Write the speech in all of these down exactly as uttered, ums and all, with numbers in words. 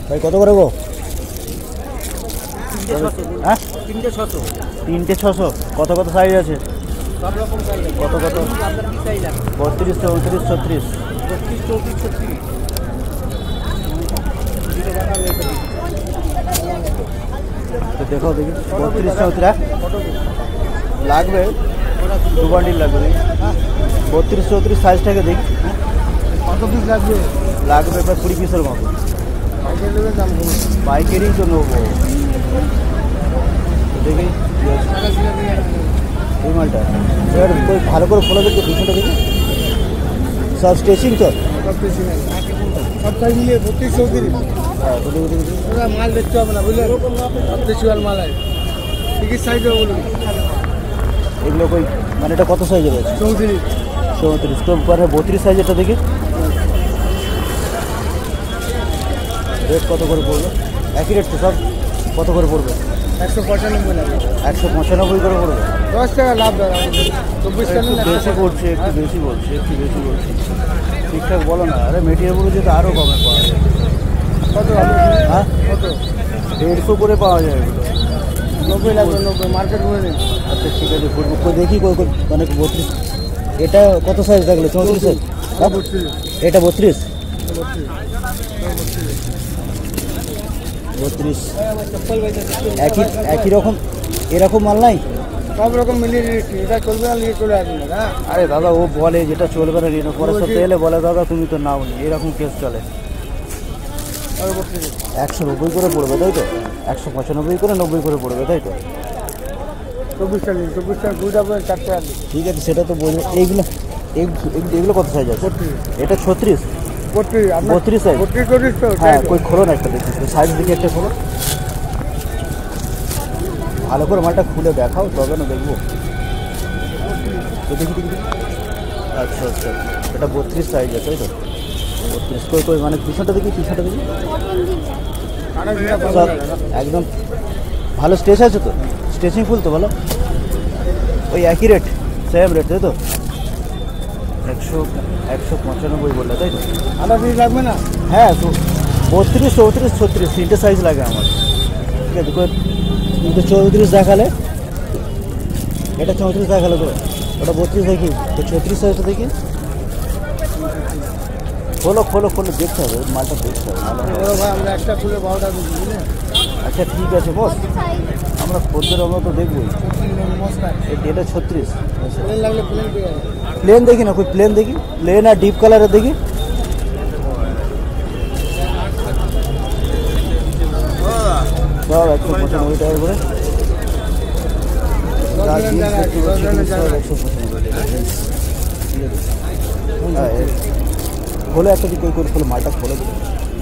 ভাই কত করে গো? হ্যাঁ তিনটে ছশো। তিনটে ছশো। কত কত সাইজ আছে? সব রকম সাইজ। কত কত? আপনার কি সাইজ আছে? বত্রিশ চৌত্রিশ ছত্রিশ। বত্রিশ চৌত্রিশ ছত্রিশ। তো দেখো দেখি বত্রিশ চৌত্রিশ লাগবে, দু বান্ডিল লাগবে দেখি। বত্রিশ চৌত্রিশ সাইজটাকে দেখি কত পিস লাগবে? লাগবে প্রায় কুড়ি পিসের মতো। পাইকারি নেবেন দাম কমে। পাইকারি তো নেবো দেখি এই মালটা। এবার কই ভালো করে ফলো দেখতে পিছনটা দেখি সব স্টেচিং তো সব বেশি নেই সব সাইজ মিলিয়ে বত্রিশ চৌত্রিশ। হ্যাঁ তো দেখি দেখি ওরা মাল দেখতে হবে না বুঝলেন, সব দেশি মাল মাল আছে। টিকিট সাইজও বলুন। এগুলো কই মানে এটা কত সাইজের আছে? চৌত্রিশ চৌত্রিশ। তো বত্রিশ সাইজেরটা দেখি রেট কত করে পড়বে? একই রেট তো সব? কত করে পড়বে? একশো পঁচানব্বই লাগবে। একশো পঁচানব্বই করে পড়বে। দশ টাকা লাভ দাঁড়া চব্বিশ টাকা একটু বেশি করছে, একটু বেশি বলছে, একটু বেশি বলছে। ঠিকঠাক বলো না। আরে মেটেরিয়ালগুলো যেটা আরও কমে পাওয়া যায়। কত? হ্যাঁ কত? দেড়শো করে পাওয়া যায় এগুলো। নব্বই লাগবে, নব্বই মার্কেট করে দিন। আচ্ছা ঠিক আছে করবো। কই দেখি কই কই মানে বত্রিশ। এটা কত সাইজ থাকলে? চৌত্রিশ সাইজ? এটা বত্রিশ বত্রিশ একই একই রকম এরকম মাল নাই? সব রকম মিলিয়ে নিচ্ছি, এটা চলবে না নিয়ে চলে আসবেন হ্যাঁ। আরে দাদা ও বলে যেটা চলবে না নিয়ে পরের সপ্তাহে এলে বলে দাদা তুমি তো নাও নি, এরকম কেস চলে। একশো নব্বই করে পড়বে তাই তো? একশো পঁচানব্বই করে নব্বই করে পড়বে তাই তো? চব্বিশ টাকা চব্বিশ টাকা দুইটা করে চারটে আসবে। ঠিক আছে সেটা তো বলবো। এইগুলো এগুলো কত সাইজ আছে? এটা ছত্রিশ বত্রিশ বত্রিশ সাইজ? বত্রিশ চল্লিশ তো। হ্যাঁ কই খোলো না একটা দেখি সাইজ দেখি একটা খোলো ভালো করে মালটা খুলে দেখাও তবে না দেখবো। তো দেখি দেখি দেখি। আচ্ছা আচ্ছা এটা বত্রিশ সাইজ আছে তাই তো? বত্রিশ কই কই মানে পিছনটা দেখি পিছনটা দেখি সব একদম ভালো স্টেচ আছে তো? স্টেচিং ফুল তো ভালো? ওই একই রেট সেম রেট তাই তো? একশো একশো পঁচানব্বই বললে তাই তো? আধা পিস লাগবে না? হ্যাঁ তো বত্রিশ চৌত্রিশ ছত্রিশ তিনটে সাইজ লাগে আমার। ঠিক আছে কিন্তু চৌত্রিশ দেখালে, এটা চৌত্রিশ দেখালে তো ওটা বত্রিশ দেখি, তো ছত্রিশ সাইজটা দেখি। খোলো খোলো খোলো দেখতে হবে মালটা দেখতে হবে ভালো। ভাই আমরা একটা খুলে বারোটা দিচ্ছি বুঝলেন। আচ্ছা ঠিক আছে বস, আমরা খদ্দের আমরা তো দেখবোই। নমস্কার। এটা ছত্রিশ প্লেন লাগলে প্লেন পেয়ে যাবে। প্লেন দেখি না কই প্লেন দেখি, প্লেন আর ডিপ কালারের দেখি। সব একশো পঁচানব্বই টাকা করে। একশো পঁচানব্বই খোলো একটা দিক করে খোলো মালটা খোলো দিল।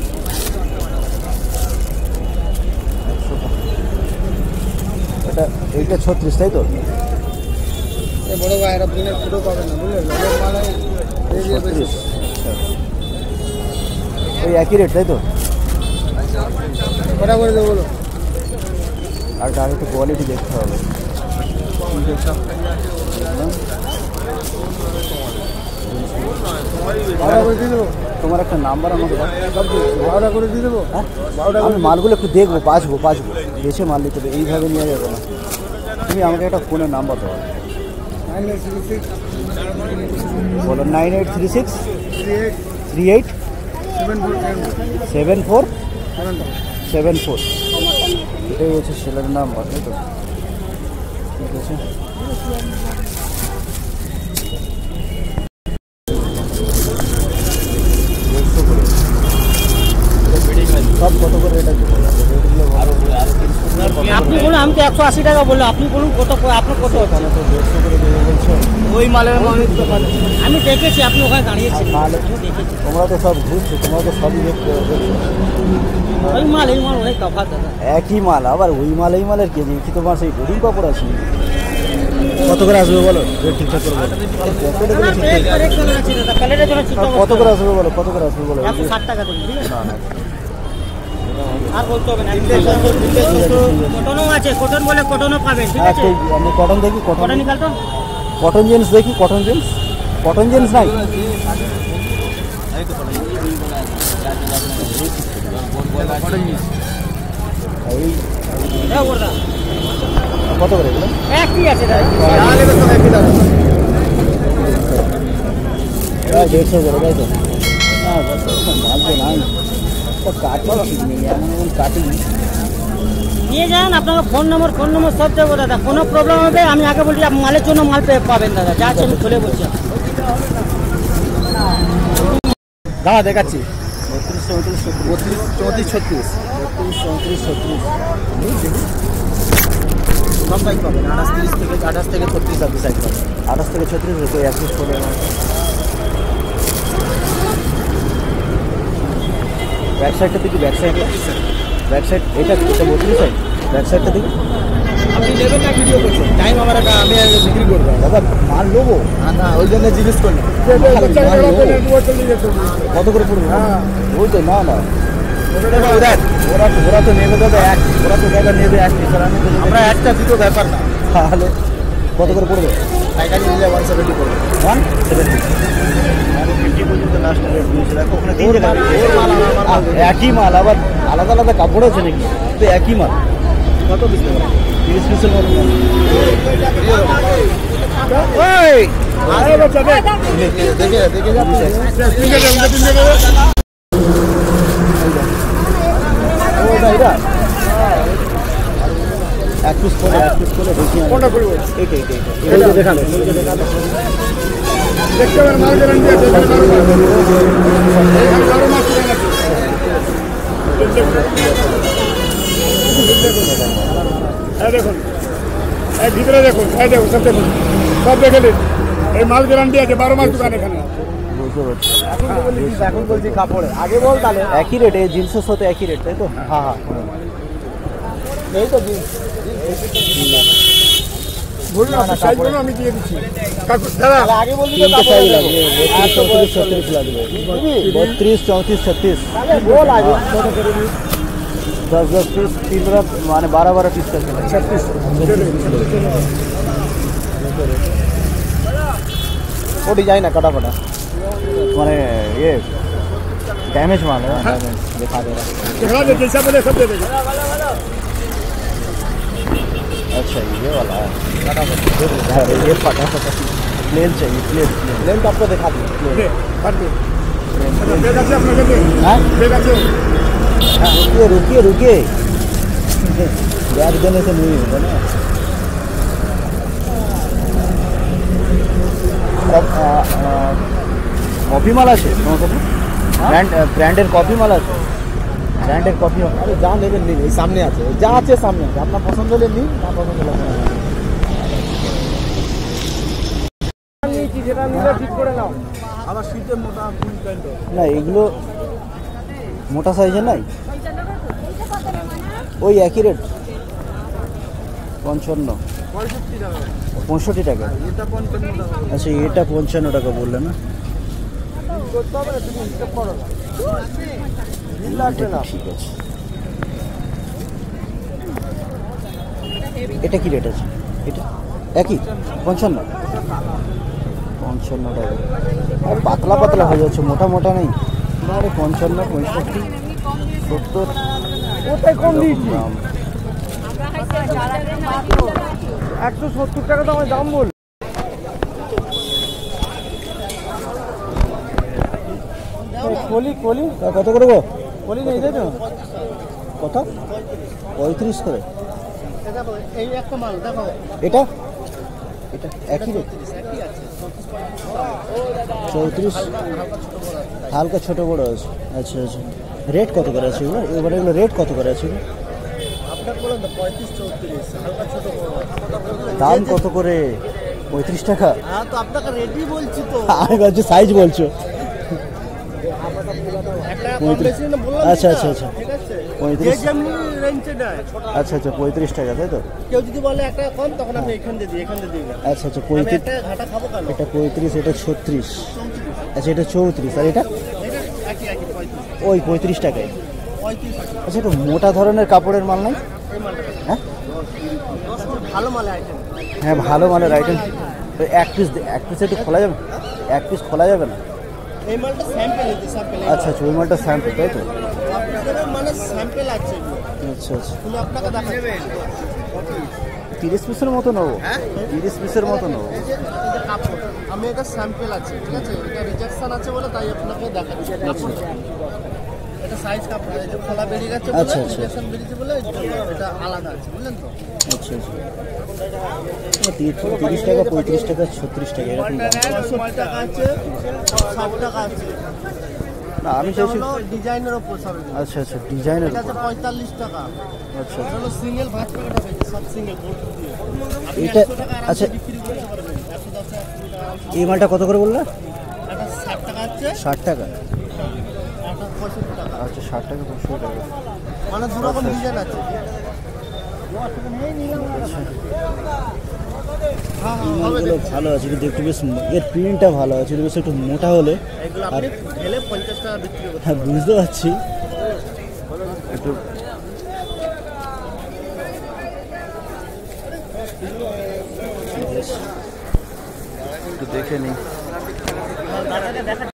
এটা এইটা ছত্রিশ তাই তো? বড় ভাই এটা প্লেনের ফুটো পাবে না বুঝলেন, মানে ছত্রিশ ওই একই রেট তাই তো? কটা করে দেবো বলো? আর তার একটু কোয়ালিটি দেখতে হবে। তোমার একটা নাম্বার আমাকে বারোটা করে দিয়ে দেবো। হ্যাঁ আমি মালগুলো একটু দেখবো, বাঁচবো বাঁচবো বেছে মাল নিতে হবে, এইভাবে নিয়ে যাবে না। তুমি আমাকে একটা ফোনের নাম্বার দেবো। নাইন এইট থ্রি সিক্স বলো nine eight three six three eight three eight seven four seven four seven seven four এটাই হচ্ছে সেলের নাম্বার তাই তো? ঠিক আছে সব কত করে রেট আছে? আপনি বলুন, আমি তো একশো আশি টাকা বললাম, আপনি বলুন কত আপনার কত? দেড়শো করে দেবে বলছো? ওই মালের আমি দেখেছি, আপনি ওখানে দাঁড়িয়েছেন। তোমরা তো সব ঘুরছো, তোমরা তো সবই দেখছো। ওই মাল এই মাল অনেক তফাৎ দাদা। একই মাল আবার ওই মাল এই মালের কে দেখি তোমার সেই বোরিং কাপড় আছে। কত করে আসবে বলো? রেট ঠিকঠাক করে বলো। কত করে আসবে বলো? কত করে আসবে বলো? একশো ষাট টাকা দেবেন। না না আর বলতে হবে না। কটনও আছে, কটন বলে কটনও পাবেন। ঠিক আছে আমি কটন দেখি, কটন কটন নিকাল তো। কটন জিন্স দেখি, কটন জিন্স কটন জিন্স নাই? এই হ্যাঁ ওটা কত করে এগুলো? একই আছে দাদা হ্যাঁ দেড়শো করে তাই তো? না মাল তো নাই, কাটিং ঠিক নেই, এমন এমন কাটিং। নিয়ে যান, আপনাকে ফোন নম্বর ফোন নম্বর সব দেবো দাদা। কোনো প্রবলেম হবে আমি আগে বলছি, আপনি মালের জন্য মাল পেয়ে পাবেন দাদা, যা আছে আমি খুলে বলছি। দাঁড়া দেখাচ্ছি, বত্রিশ চৌত্রিশ বত্রিশ চৌত্রিশ ছত্রিশ বত্রিশ চৌত্রিশ ছত্রিশ সব সাইজ পাবেন। আঠাশ তিরিশ থেকে আঠাশ থেকে ছত্রিশ আপনি সাইজ পাবেন। আঠাশ থেকে ছত্রিশ তো একত্রিশ করে ব্যাক সাইডটা দেখি, ব্যাক সাইড ব্যাক সাইড এটা এটা বত্রিশ সাইড, ব্যাক সাইডটা দেখি। আপনি নেবেন না ভিডিও করছেন, টাইম আমার আমি বিক্রি করবো দাদা, মাল নেবো না ওই জন্য জিজ্ঞেস করলাম কত করে পড়বে। হ্যাঁ ওই তো না না ওরা ওরা তো নেবে দাদা এক, ওরা তো দাদা নেবে এক পিস, আমরা একটা দুটো ব্যাপার না। তাহলে কত করে পড়বে? পাইকারি নিলে ওয়ান সেভেন্টি পড়বে, ওয়ান সেভেন্টি ফিফটি পর্যন্ত লাস্ট রেট দিয়েছে। দেখো ওখানে তিন জায়গা একই মাল, আবার আলাদা আলাদা কাপড় আছে নাকি? তো একই মাল কত পিস নেবে? তিরিশ পিসের মতো এক পিস করে এক পিস করে দেখি কোনটা করবো। এইটা এইটা এইটা দেখানো দেখানো দেখতে পারেন, মাল গ্যারান্টি আছে। দেখুন এই ভিতরে দেখুন, এই দেখুন সব দেখুন, সব দেখে নিন, এই মাল গ্যারান্টি আছে, বারো মাস দোকান এখানে। এখন বলছি কাপড়ে আগে বল, তাহলে একই রেট, এই জিন্সের সাথে একই রেট তাই তো? হ্যাঁ হ্যাঁ এই তো জিন্স বলুন, আপনি সাইজ বলুন আমি দিয়ে দিচ্ছি। দাদা আগে বলছি চৌত্রিশ ছত্রিশ লাগবে, বত্রিশ চৌত্রিশ ছত্রিশ বল আগে दस दस पीस तीन तरफ माने बारह बारह पीस करके छत्तीस वो डिजाइन है कटा फटा माने ये डैमेज माल है, दिखा दे रहा दिखा दे, जैसा बोले सब दे देगा। अच्छा ये वाला है कटा फटा, ये फटा फटा प्लेन चाहिए, प्लेन प्लेन तो आपको दिखा दूँ, प्लेन रुकिए रुकिए रुकिए बैग देने से नहीं होगा ना। कॉफी माल আছে ব্র্যান্ড ব্র্যান্ডের কফি মাল আছে, ব্র্যান্ডের কফি। আরে যা নেবেন নিন, এই সামনে আছে, যা আছে সামনে আছে, আপনার পছন্দ হলে নিন, না পছন্দ হলে যেটা নিলে ঠিক করে নাও। আবার শীতের মোটা ফুল প্যান্ট না, এগুলো মোটা সাইজের নাই, ওই একই রেট পঞ্চান্ন পঁয়ষট্টি টাকা। আচ্ছা এটা পঞ্চান্ন টাকা বললে না? ঠিক আছে, এটা কি রেট আছে? এটা একই পঞ্চান্ন পঞ্চান্ন টাকা। আর পাতলা পাতলা হয়ে যাচ্ছে, মোটা মোটা নেই। আরে পঞ্চান্ন পঁয়ষট্টি সত্তর ওটাই কম দিয়েছি, দাম। একশো সত্তর টাকা তো আমার দাম বল। কলি কলি কত করে গো? কলি নেই তাই তো? কত? পঁয়ত্রিশ করে। এই একটা মাল দেখো, এটা এটা একই রেট চৌত্রিশ, হালকা ছোট বড় আছে। আচ্ছা আচ্ছা, রেট কত করে আছে এগুলো? এবারে এগুলো রেট কত করে আছে? আপনার বলুন তো পঁয়ত্রিশ চৌত্রিশ, হালকা ছোট বড় দাম কত করে? পঁয়ত্রিশ টাকা। হ্যাঁ তো আপনাকে রেডি বলছি তো, আমি বলছি সাইজ বলছো। আচ্ছা আচ্ছা আচ্ছা পঁয়ত্রিশ, আচ্ছা আচ্ছা পঁয়ত্রিশ টাকা তাই তো? কেউ যদি বলে একটা কম তখন আমি এখান দিয়ে দিই, এখান দিয়ে দিই। আচ্ছা আচ্ছা পঁয়ত্রিশ, ঘাটা খাবো কেন? এটা পঁয়ত্রিশ, এটা ছত্রিশ, আচ্ছা এটা চৌত্রিশ, আর এটা একই একই পঁয়ত্রিশ ওই পঁয়ত্রিশ টাকায়। পঁয়ত্রিশ আচ্ছা একটু মোটা ধরনের কাপড়ের মাল নাই? হ্যাঁ ভালো মালে আইটেম, হ্যাঁ ভালো মানের আইটেম। এক পিস এক পিস একটু খোলা যাবে? এক পিস খোলা যাবে না? এই মালটা স্যাম্পল হচ্ছে স্যাম্পল আচ্ছা আচ্ছা ওই মালটা স্যাম্পল তাই তো? আপনাদের মানে স্যাম্পল আছে এগুলো। আচ্ছা আচ্ছা তুমি আপনাকে দেখাচ্ছি তিরিশ পিসের মতো নেবো, হ্যাঁ তিরিশ পিসের মতো নেবো। এই যে এটা কাপড়, আমি এটা স্যাম্পল আছে ঠিক আছে, এটা রিজেকশন আছে বলে তাই আপনাকে দেখাচ্ছি কাপড়। এটা সাইজ কাপড়, এই যে খোলা বেরিয়ে গেছে বলে আচ্ছা, আচ্ছা। রিজেকশন বেরিয়েছে বলে এটা আলাদা আছে বুঝলেন তো। আচ্ছা আচ্ছা তিরিশ তিরিশ টাকা, পঁয়ত্রিশ টাকা, ছত্রিশ টাকা এরকম দাম। পঁয়ষট্টি টাকা আছে, ষাট টাকা আছে। না আমি এটা চাইছি, হলো ডিজাইনের ওপর সব এগুলো। আচ্ছা আচ্ছা ডিজাইনের এটা আছে পঁয়তাল্লিশ টাকা। আচ্ছা এটা হলো সিঙ্গেল ভাঁজ করে এটা বেচে, সব সিঙ্গেল বোর্ড দিয়ে। আপনি এটা একশো টাকা আরামসে আচ্ছা বিক্রি করতে পারবেন, একশো দশ টাকা, একশো টাকা আরামসে। এই মালটা কত করে বললে? এটা ষাট টাকা আছে, ষাট টাকা? এটা পঁয়ষট্টি টাকা। আচ্ছা ষাট টাকা পঁয়ষট্টি টাকা। মানে দু রকম ডিজাইন আছে। হ্যাঁ এই হ্যাঁ হবে মালগুলো ভালো আছে কিন্তু একটু বেশ, এর প্রিন্টটা ভালো আছে, একটু বেশ একটু মোটা হলে। এগুলো আপনি ঢেলে পঞ্চাশ টাকা বিক্রি করতে। হ্যাঁ বুঝতে পারছি একটু বেশ, একটু দেখে নিই।